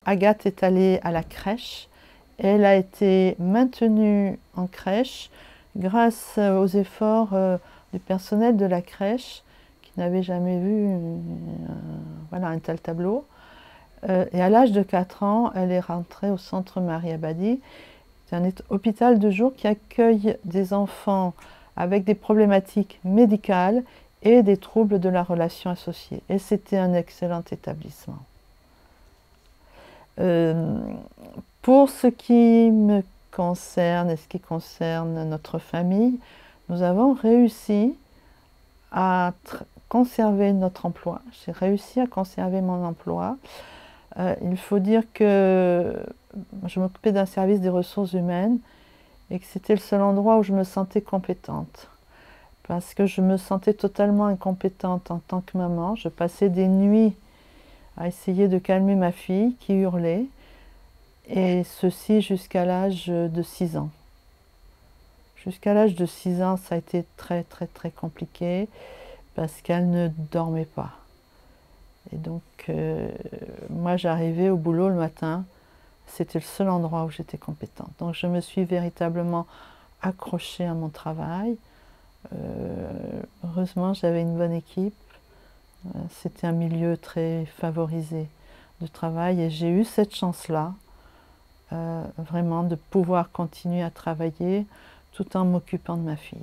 Agathe est allée à la crèche et elle a été maintenue en crèche grâce aux efforts du personnel de la crèche qui n'avait jamais vu voilà, un tel tableau. Et à l'âge de 4 ans, elle est rentrée au centre Marie Abadie. C'est un hôpital de jour qui accueille des enfants avec des problématiques médicales et des troubles de la relation associée. Et c'était un excellent établissement. Pour ce qui me concerne et ce qui concerne notre famille, nous avons réussi à conserver notre emploi. J'ai réussi à conserver mon emploi. Il faut dire que je m'occupais d'un service des ressources humaines et que c'était le seul endroit où je me sentais compétente. Parce que je me sentais totalement incompétente en tant que maman. Je passais des nuits à essayer de calmer ma fille qui hurlait, et ceci jusqu'à l'âge de 6 ans. Jusqu'à l'âge de 6 ans, ça a été très compliqué parce qu'elle ne dormait pas. Et donc, moi j'arrivais au boulot le matin, c'était le seul endroit où j'étais compétente. Donc je me suis véritablement accrochée à mon travail. Heureusement, j'avais une bonne équipe. C'était un milieu très favorisé de travail et j'ai eu cette chance-là, vraiment de pouvoir continuer à travailler tout en m'occupant de ma fille.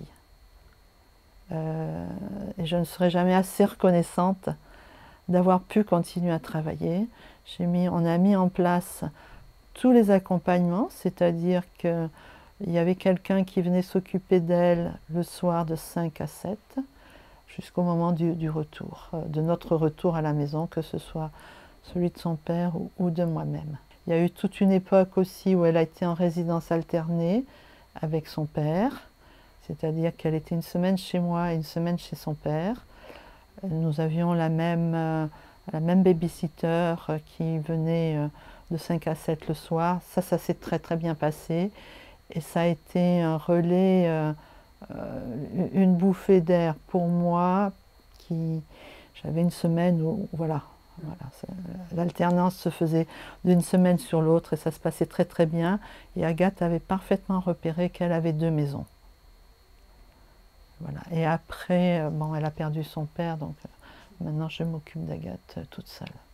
Et je ne serai jamais assez reconnaissante d'avoir pu continuer à travailler. On a mis en place tous les accompagnements, c'est-à-dire qu'il y avait quelqu'un qui venait s'occuper d'elle le soir de 5 à 7, jusqu'au moment du retour, de notre retour à la maison, que ce soit celui de son père ou de moi-même. Il y a eu toute une époque aussi où elle a été en résidence alternée avec son père, c'est-à-dire qu'elle était une semaine chez moi et une semaine chez son père. Nous avions la même babysitter qui venait de 5 à 7 le soir. Ça s'est très bien passé et ça a été un relais, une bouffée d'air pour moi. J'avais une semaine où voilà, l'alternance se faisait d'une semaine sur l'autre et ça se passait très bien. Et Agathe avait parfaitement repéré qu'elle avait 2 maisons. Voilà. Et après, bon, elle a perdu son père, donc maintenant je m'occupe d'Agathe toute seule.